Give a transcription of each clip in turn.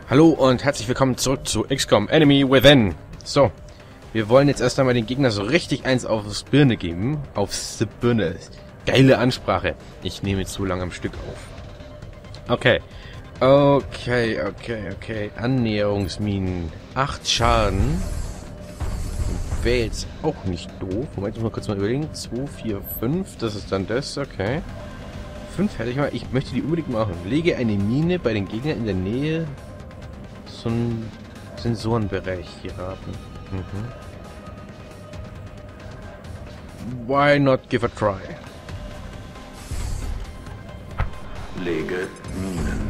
Hallo und herzlich willkommen zurück zu XCOM Enemy Within. So, wir wollen jetzt erst einmal den Gegner so richtig eins aufs Birne geben. Aufs Birne. Geile Ansprache. Ich nehme zu lange am Stück auf. Okay. Annäherungsminen. 8 Schaden. Wäre jetzt auch nicht doof. Moment, ich muss mal kurz überlegen. 2, 4, 5. Das ist dann das. Okay. 5 hätte ich mal. Ich möchte die unbedingt machen. Lege eine Mine bei den Gegnern in der Nähe. So einen Sensorenbereich hier haben. Why not give a try? Lege Minen.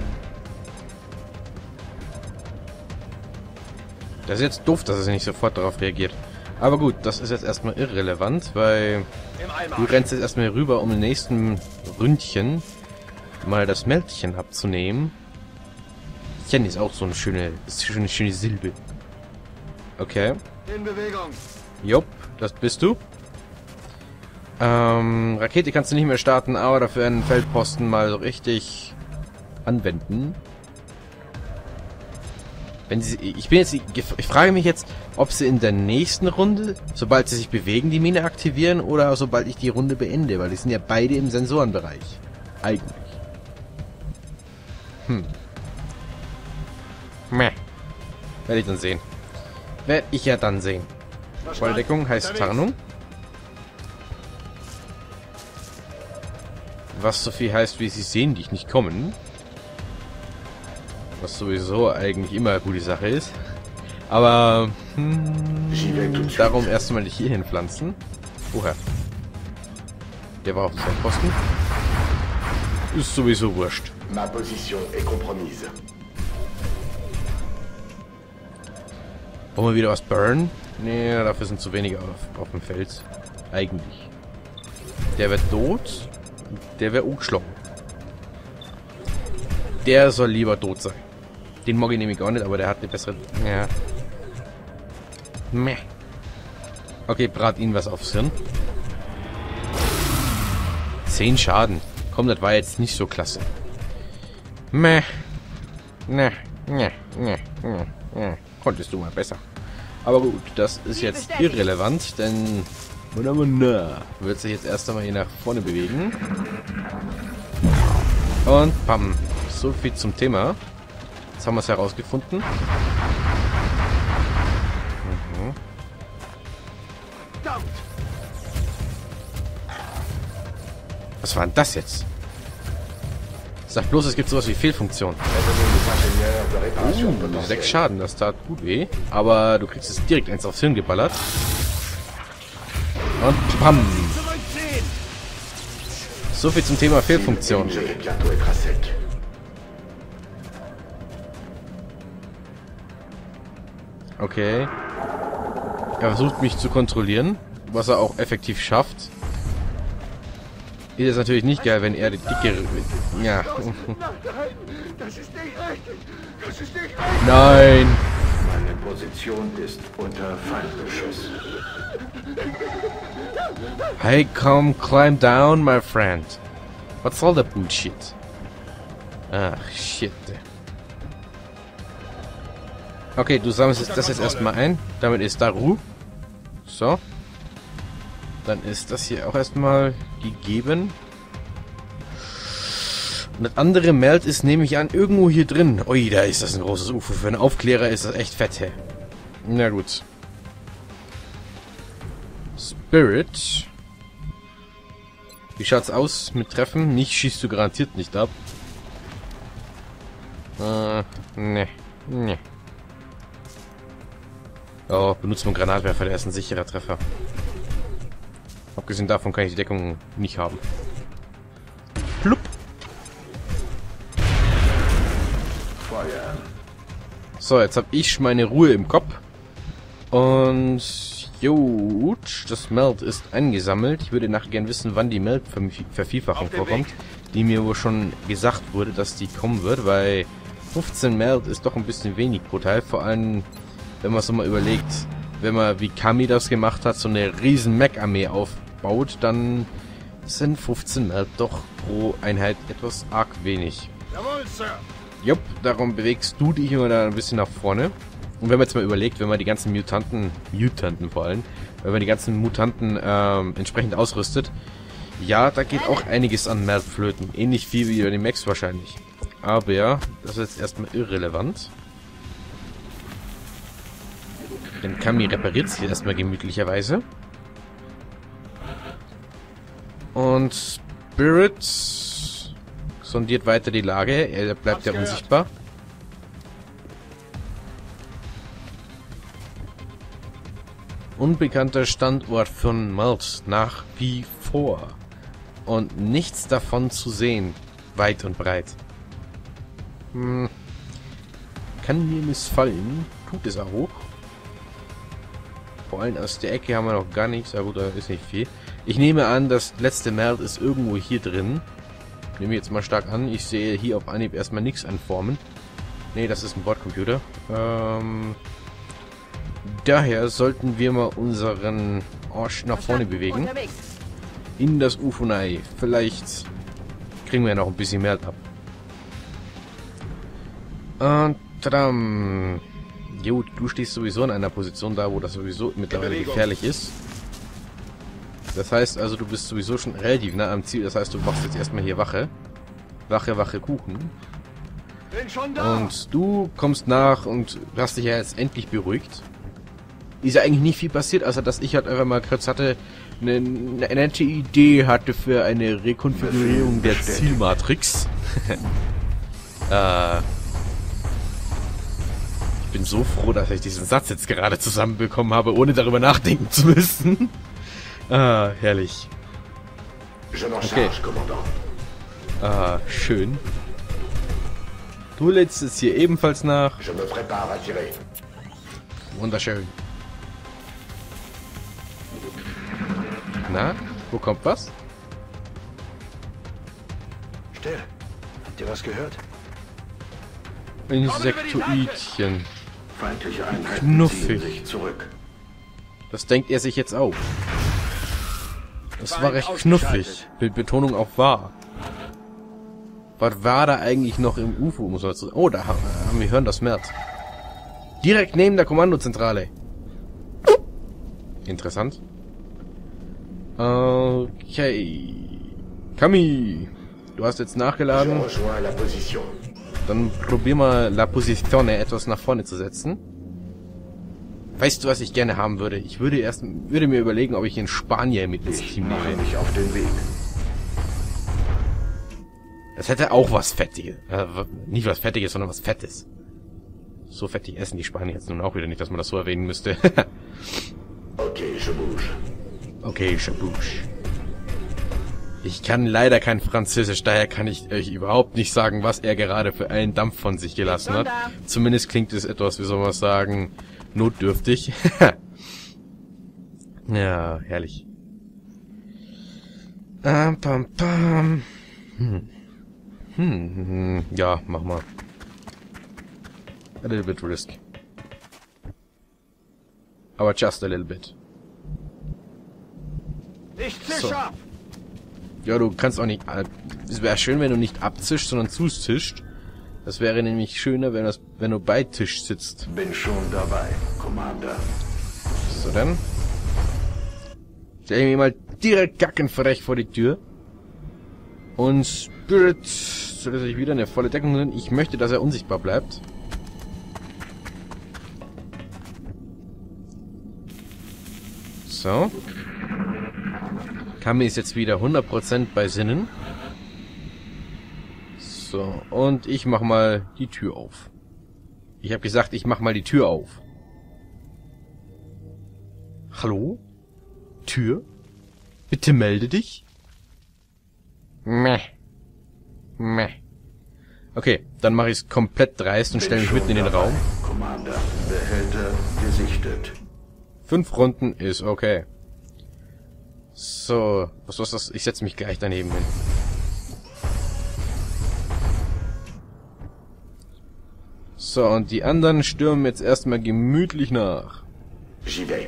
Das ist jetzt doof, dass es nicht sofort darauf reagiert. Aber gut, das ist jetzt erstmal irrelevant, weil du rennst jetzt erstmal rüber, um im nächsten Ründchen mal das Mäldchen abzunehmen. Chen ist auch so eine schöne Silbe. Okay. In Bewegung. Jupp, das bist du. Rakete kannst du nicht mehr starten, aber dafür einen Feldposten mal so richtig anwenden. Wenn sie, ich frage mich jetzt, ob sie in der nächsten Runde, sobald sie sich bewegen, die Mine aktivieren oder sobald ich die Runde beende, weil die sind ja beide im Sensorenbereich. Eigentlich. Meh. Werde ich dann sehen. Werde ich ja dann sehen. Volldeckung heißt Tarnung. Was so viel heißt, wie sie sehen dich nicht kommen. Was sowieso eigentlich immer eine gute Sache ist. Aber darum erst einmal dich hier hinpflanzen. Woher? Der war auf dem Posten. Ist sowieso wurscht. Ma position est compromise. Wollen wir wieder was burnen? Nee, dafür sind zu wenige auf dem Feld. Eigentlich. Der wird tot. Der wäre umgeschlagen. Der soll lieber tot sein. Den mag ich nämlich gar nicht, aber der hat eine bessere... Ja. Meh. Okay, brat ihn was aufs Hirn. 10 Schaden. Komm, das war jetzt nicht so klasse. Meh. Ne. Konntest du mal besser. Aber gut, das ist jetzt irrelevant, denn wird sich jetzt erst einmal hier nach vorne bewegen. Und pam. So viel zum Thema. Jetzt haben wir es herausgefunden. Was war denn das jetzt? Sag bloß, es gibt sowas wie Fehlfunktion. 6 Schaden, das tat gut weh. Aber du kriegst es direkt eins aufs Hirn geballert. Und pam. So viel zum Thema Fehlfunktion. Okay. Er versucht mich zu kontrollieren, was er auch effektiv schafft. Ist es natürlich nicht geil, wenn er die dicke... Ja. Nein! Meine Position ist unter Feindbeschuss. Hey, come climb down, my friend. What's all the bullshit? Ach, shit. Okay, du sammelst das jetzt erstmal ein. Damit ist da Ruhe. So. Dann ist das hier auch erstmal gegeben. Und das andere Meld ist, nehme ich an, irgendwo hier drin. Ui, da ist das ein großes UFO. Für einen Aufklärer ist das echt fett, hä? Na gut. Spirit. Wie schaut's aus mit Treffen? Mich schießt du garantiert nicht ab. Ne. Oh, benutzt man Granatwerfer, der ist ein sicherer Treffer. Abgesehen davon kann ich die Deckung nicht haben. Plupp. So, jetzt habe ich meine Ruhe im Kopf. Und gut, das Meld ist eingesammelt. Ich würde nachher gerne wissen, wann die Meld-Vervielfachung vorkommt. Die mir wohl schon gesagt wurde, dass die kommen wird, weil 15 Meld ist doch ein bisschen wenig pro Teil. Vor allem, wenn man so mal überlegt, wenn man wie Kami das gemacht hat, so eine riesen Mech-Armee aufbaut, dann sind 15 Meld doch pro Einheit etwas arg wenig. Jawohl, Sir. Jupp, darum bewegst du dich immer da ein bisschen nach vorne. Und wenn man jetzt mal überlegt, wenn man die ganzen Mutanten vor allem, wenn man die ganzen Mutanten entsprechend ausrüstet, ja, da geht auch einiges an Meld flöten. Ähnlich viel wie bei den Mechs wahrscheinlich. Aber ja, das ist jetzt erstmal irrelevant. Denn Kami repariert sich erstmal gemütlicherweise. Und Spirit sondiert weiter die Lage. Er bleibt ja unsichtbar. Unbekannter Standort von Meld nach wie vor. Und nichts davon zu sehen. Weit und breit. Kann mir missfallen. Tut es auch. Vor allem aus der Ecke haben wir noch gar nichts. Aber gut, da ist nicht viel. Ich nehme an, das letzte Meld ist irgendwo hier drin. Nehme ich jetzt mal stark an. Ich sehe hier auf Anhieb erstmal nichts an Formen. Ne, das ist ein Bordcomputer. Daher sollten wir mal unseren Arsch nach vorne bewegen. In das Ufunai. Vielleicht kriegen wir ja noch ein bisschen mehr ab. Und tadam. Jo, du stehst sowieso in einer Position da, wo das sowieso mittlerweile gefährlich ist. Das heißt also, du bist sowieso schon relativ nah am Ziel. Das heißt, du machst jetzt erstmal hier Wache. Wache, Wache, Kuchen. Und du kommst nach und hast dich ja jetzt endlich beruhigt. Ist ja eigentlich nicht viel passiert, außer dass ich halt einfach mal kurz hatte, eine nette Idee hatte für eine Rekonfigurierung der Zielmatrix. Ich bin so froh, dass ich diesen Satz jetzt gerade zusammenbekommen habe, ohne darüber nachdenken zu müssen. Herrlich. Okay. Schön. Du lädst es hier ebenfalls nach. Wunderschön. Na, wo kommt was? Still. Habt ihr was gehört? Insektoidchen. Feindliche Einheiten ziehen sich zurück. Das denkt er sich jetzt auch. Das war recht knuffig. Betonung auf wahr. Was war da eigentlich noch im UFO? Muss man dazu... Oh, da haben wir hören das Merd. Direkt neben der Kommandozentrale. Interessant. Okay. Kami, du hast jetzt nachgeladen. Dann probier mal La Posizione etwas nach vorne zu setzen. Weißt du, was ich gerne haben würde? Ich würde mir überlegen, ob ich in Spanier mit ins Team nehme. Mich auf den Weg. Das hätte auch was Fettiges. Nicht was Fettiges, sondern was Fettes. So fettig essen die Spanier jetzt nun auch wieder nicht, dass man das so erwähnen müsste. Okay, je bouge. Okay, je bouge. Ich kann leider kein Französisch, daher kann ich euch überhaupt nicht sagen, was er gerade für einen Dampf von sich gelassen hat. Zumindest klingt es etwas, wie soll man sagen, notdürftig. Ja, herrlich. Pam, pam. Ja, mach mal. A little bit risk. Aber just a little bit. Ich zisch ab! Ja, du kannst auch nicht... Es wäre schön, wenn du nicht abzischst, sondern zustischt. Das wäre nämlich schöner, wenn du bei Tisch sitzt. Bin schon dabei, Commander. So, dann. Stell ich mir mal direkt gackenfrech vor die Tür. Und Spirit sollte sich wieder eine volle Deckung nehmen. Ich möchte, dass er unsichtbar bleibt. So. Kami ist jetzt wieder 100% bei Sinnen. So, und ich mach mal die Tür auf. Ich habe gesagt, ich mach mal die Tür auf. Hallo? Tür? Bitte melde dich. Meh. Meh. Okay, dann mache ich es komplett dreist und stelle mich mitten in den Raum. Commander, Behälter gesichtet. 5 Runden ist okay. So, was ist das? Ich setze mich gleich daneben hin. So, und die anderen stürmen jetzt erstmal gemütlich nach. J'y vais.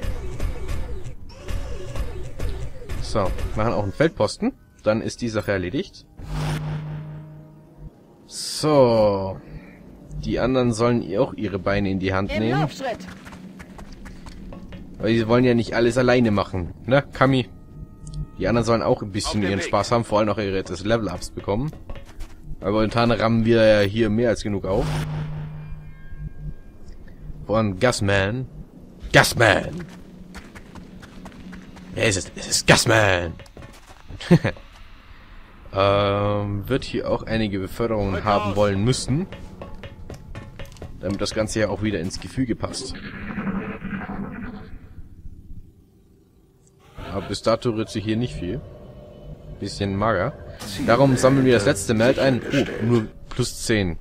So, machen auch einen Feldposten. Dann ist die Sache erledigt. So. Die anderen sollen auch ihre Beine in die Hand Im nehmen. Laufschritt. Weil die wollen ja nicht alles alleine machen. Ne, Kami? Die anderen sollen auch ein bisschen ihren Spaß haben, vor allem auch ihre Level-Ups bekommen. Aber momentan rammen wir ja hier mehr als genug auf. Von Gasman. Gasman! Wer ist es? Es ist Gasman! Wird hier auch einige Beförderungen haben wollen müssen. Damit das Ganze ja auch wieder ins Gefüge passt. Aber bis dato rührt sich hier nicht viel. Bisschen mager. Darum sammeln wir das letzte Meld ein. Oh, nur plus 10.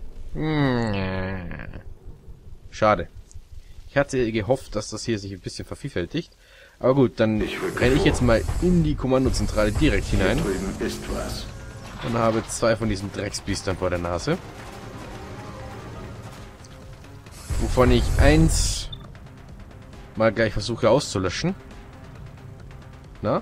Schade. Ich hatte gehofft, dass das hier sich ein bisschen vervielfältigt. Aber gut, dann renne ich jetzt mal in die Kommandozentrale direkt hinein. Und habe 2 von diesen Drecksbiestern vor der Nase. Wovon ich 1 mal gleich versuche auszulöschen. Na?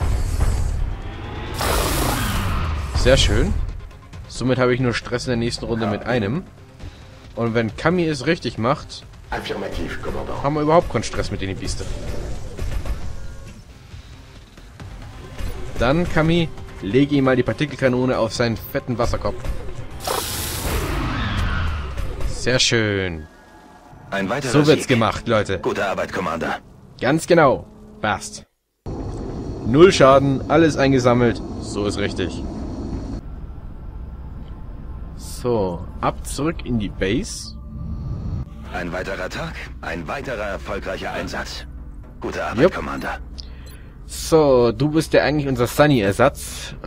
Sehr schön. Somit habe ich nur Stress in der nächsten Runde mit einem. Und wenn Kami es richtig macht, haben wir überhaupt keinen Stress mit den Biester. Dann, Kami, lege ihm mal die Partikelkanone auf seinen fetten Wasserkopf. Sehr schön. Ein weiterer So wird's Sieg. gemacht, Leute. Gute Arbeit, Commander. Ganz genau. Passt. 0 Schaden, alles eingesammelt. So ist richtig. So, ab zurück in die Base. Ein weiterer Tag, ein weiterer erfolgreicher Einsatz. Gute Arbeit, Jupp. Commander. So, du bist ja eigentlich unser Sunny-Ersatz.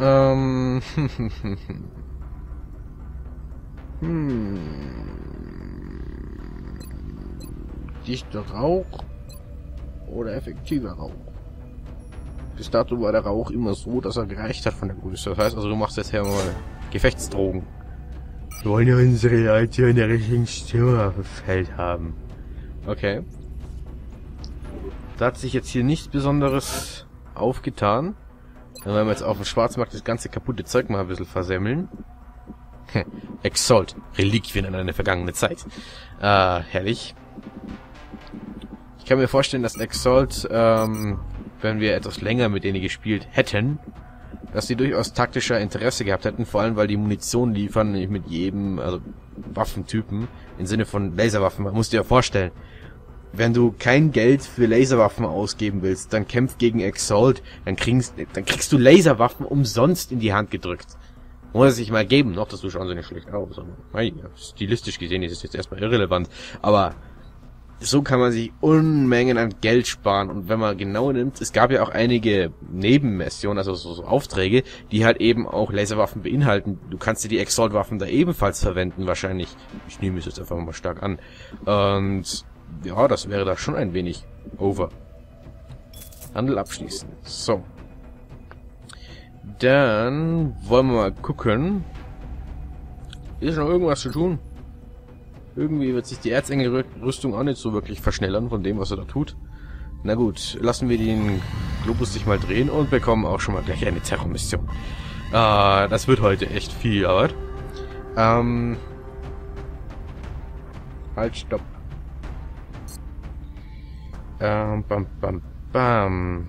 Dichter Rauch oder effektiver Rauch? Bis dato war der Rauch immer so, dass er gereicht hat von der Größe. Das heißt also, du machst jetzt hier mal Gefechtsdrogen. Wir wollen ja unsere Leute in der richtigen Stimme auf dem Feld haben. Okay. Da hat sich jetzt hier nichts Besonderes aufgetan. Dann werden wir jetzt auf dem Schwarzmarkt das ganze kaputte Zeug mal ein bisschen versemmeln. Exalt. Reliquien in eine vergangene Zeit. Herrlich. Ich kann mir vorstellen, dass Exalt, wenn wir etwas länger mit denen gespielt hätten, dass die durchaus taktischer Interesse gehabt hätten, vor allem weil die Munition liefern mit jedem, also Waffentypen, im Sinne von Laserwaffen. Man muss dir ja vorstellen, wenn du kein Geld für Laserwaffen ausgeben willst, dann kämpf gegen Exalt, dann kriegst du Laserwaffen umsonst in die Hand gedrückt. Muss es sich mal geben, noch das schauen sie nicht schlecht aus. Aber, stilistisch gesehen ist es jetzt erstmal irrelevant, aber so kann man sich Unmengen an Geld sparen. Und wenn man genau nimmt, es gab ja auch einige Nebenmissionen, also so Aufträge, die halt eben auch Laserwaffen beinhalten. Du kannst dir die Exalt-Waffen da ebenfalls verwenden, wahrscheinlich. Ich nehme es jetzt einfach mal stark an. Und ja, das wäre da schon ein wenig over. Handel abschließen. So. Dann wollen wir mal gucken. Ist noch irgendwas zu tun? Irgendwie wird sich die Erzengelrüstung auch nicht so wirklich verschnellern von dem, was er da tut. Na gut, lassen wir den Globus sich mal drehen und bekommen auch schon mal gleich eine Terrormission. Das wird heute echt viel Arbeit. Halt, stopp. Bam.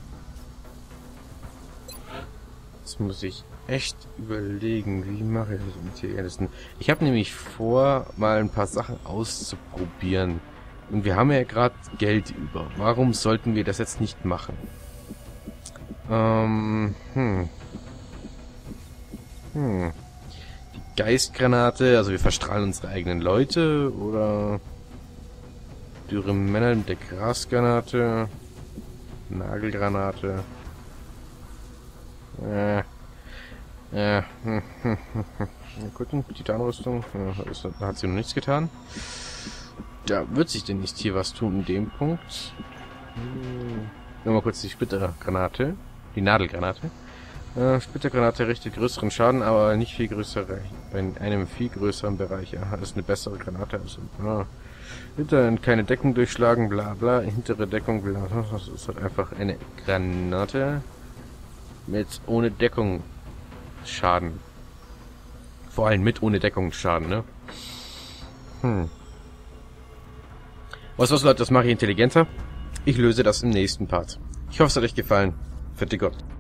Jetzt muss ich echt überlegen, wie mache ich das mit Tiergärtnisten. Ich habe nämlich vor, mal ein paar Sachen auszuprobieren. Und wir haben ja gerade Geld über. Warum sollten wir das jetzt nicht machen? Die Geistgranate, also wir verstrahlen unsere eigenen Leute, oder dürre Männer mit der Grasgranate, Nagelgranate. Mal gucken, Titanrüstung. Da hat sie noch nichts getan. Da wird sich denn nicht hier was tun in dem Punkt. Nur mal kurz die Splittergranate. Die Nadelgranate. Splittergranate richtet größeren Schaden, aber nicht viel größere. In einem viel größeren Bereich. Ja, das ist eine bessere Granate. Also, hinter keine Deckung durchschlagen, bla bla. Hintere Deckung, bla. Das ist halt einfach eine Granate. Mit ohne Deckung Schaden. Vor allem mit ohne Deckung Schaden, ne? Was Leute, das mache ich intelligenter. Ich löse das im nächsten Part. Ich hoffe, es hat euch gefallen. Vierte Gott.